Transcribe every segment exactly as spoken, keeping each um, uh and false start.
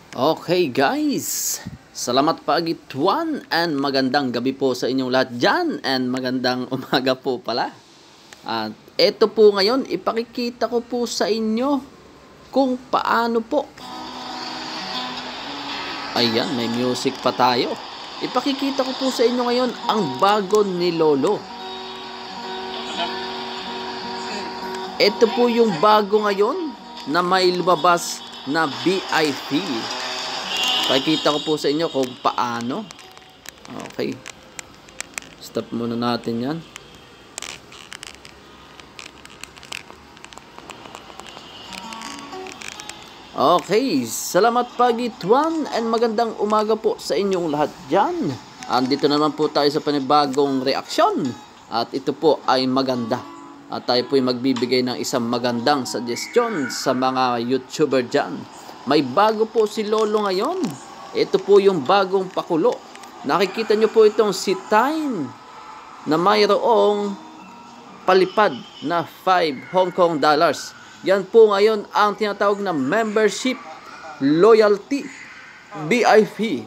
Okay guys, salamat pagituan and magandang gabi po sa inyong lahat dyan and magandang umaga po pala. At eto po ngayon, ipakikita ko po sa inyo kung paano po. Ayan, may music pa tayo. Ipakikita ko po sa inyo ngayon ang bago ni Lolo. Ito po yung bago ngayon na may lumabas na V I P. Pakikita ko po sa inyo kung paano. Okay. Stop muna natin yan. Okay. Salamat pagituan and magandang umaga po sa inyong lahat dyan. Andito naman po tayo sa panibagong reaksyon. At ito po ay maganda. At tayo po ay magbibigay ng isang magandang suggestion sa mga YouTuber dyan. May bago po si Lolo ngayon. Ito po yung bagong pakulo. Nakikita nyo po itong si Time na mayroong palipad na five Hong Kong dollars. Yan po ngayon ang tinatawag na membership loyalty V I P.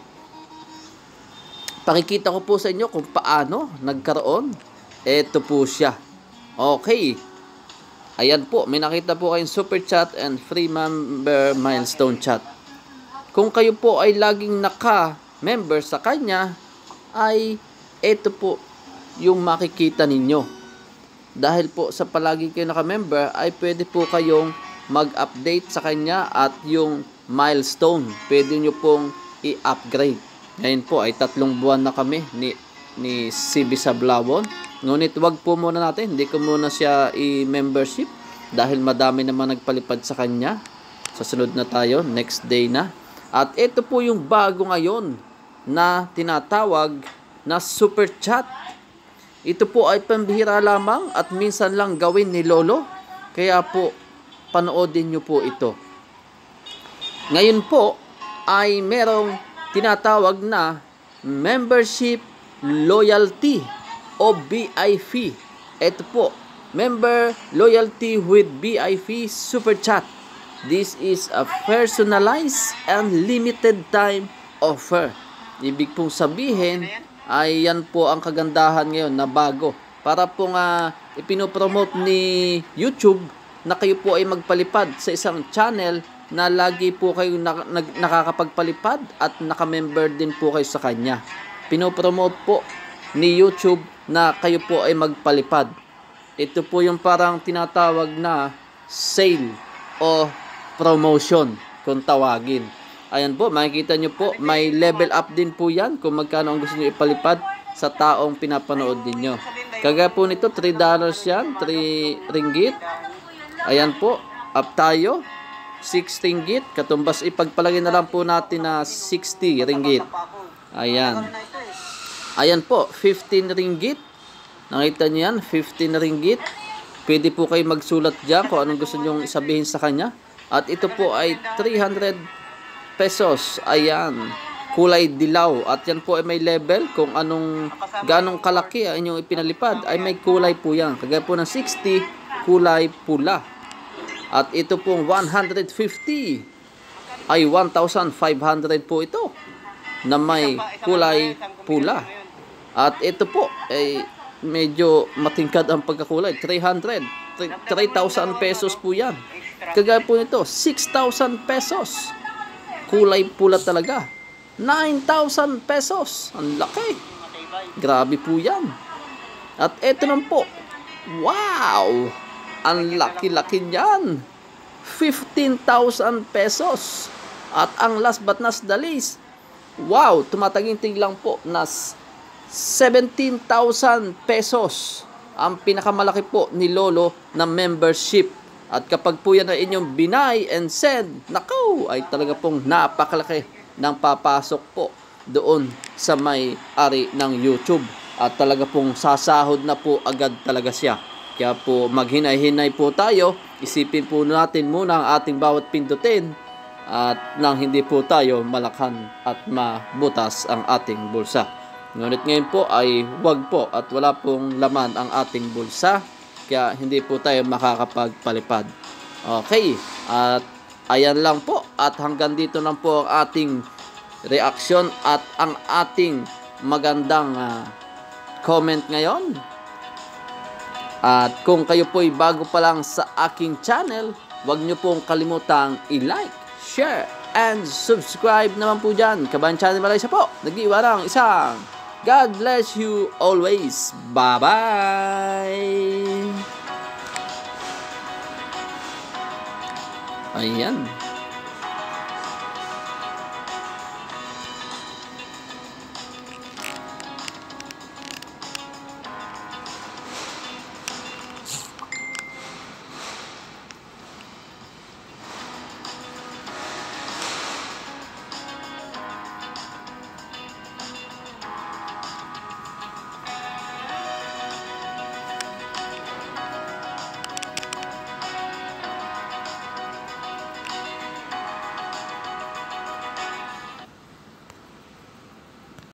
Pakikita ko po sa inyo kung paano nagkaroon. Ito po siya. Okay. Ayan po, may nakita po kayong super chat and free member milestone chat. Kung kayo po ay laging naka-member sa kanya, ay ito po yung makikita ninyo. Dahil po sa palagi kayo naka-member, ay pwede po kayong mag-update sa kanya at yung milestone, pwede nyo pong i-upgrade. Ngayon po ay tatlong buwan na kami ni, ni C B Sablawon. Ngunit wag po muna natin, hindi ko muna siya i-membership dahil madami naman nagpalipad sa kanya. Sa sunod na tayo, next day na. At ito po yung bago ngayon na tinatawag na super chat. Ito po ay pambihira lamang at minsan lang gawin ni Lolo. Kaya po, panoodin nyo po ito. Ngayon po ay merong tinatawag na membership loyalty o V I P. Ito po, member loyalty with V I P super chat. This is a personalized and limited time offer. Ibig pong sabihin ay yan po ang kagandahan ngayon na bago. Para pong uh, ipinopromote ni YouTube na kayo po ay magpalipad sa isang channel na lagi po kayo na, na, nakakapagpalipad at nakamember din po kayo sa kanya. Pinopromote po ni YouTube na kayo po ay magpalipad. Ito po yung parang tinatawag na sale o promotion kung tawagin. Ayan po, makikita nyo po, may level up din po yan kung magkano ang gusto nyo ipalipad sa taong pinapanood ninyo. Kagaya po nito, three dollars yan, three ringgit. Ayan po, up tayo, six ringgit. Katumbas ipagpalagay na lang po natin na sixty ringgit. Ayan. Ayan po, fifteen ringgit. Nakita nyo yan, fifteen ringgit. Pwede po kayo magsulat dyan kung anong gusto nyo sabihin sa kanya. At ito po ay three hundred pesos. Ayan, kulay dilaw. At yan po ay may level kung anong, ganong kalaki ang inyong ipinalipad. Ay may kulay po yan. Kagaya po ng sixty, kulay pula. At ito pong one hundred fifty ay one thousand five hundred po ito na may kulay pula. At ito po ay medyo matingkad ang pagkakulay. three hundred, three thousand pesos po yan. Kagaya po nito, six thousand pesos. Kulay pula talaga. nine thousand pesos. Ang laki. Grabe po yan. At ito naman po. Wow! Ang laki-laki niyan. fifteen thousand pesos. At ang last but not the least, wow, tumataginting lang po nas seventeen thousand pesos ang pinakamalaki po ni Lolo na membership. At kapag po yan ay inyong binay and send, nakaw, ay talaga pong napakalaki ng papasok po doon sa may-ari ng YouTube. At talaga pong sasahod na po agad talaga siya. Kaya po maghinay-hinay po tayo, isipin po natin muna ang ating bawat pindutin at nang hindi po tayo malakhan at mabutas ang ating bulsa. Ngunit ngayon po ay wag po at wala pong laman ang ating bulsa. Kaya hindi po tayo makakapagpalipad. Okay. At Ayan lang po, at hanggang dito lang po ang ating reaksyon at ang ating magandang uh, comment ngayon. At kung kayo po'y bago pa lang sa aking channel, huwag nyo pong kalimutang i-like, share, and subscribe naman po dyan. Kabayan Channel Malaysia po, nag-iwarang isang God bless you always. Bye-bye! Ayan.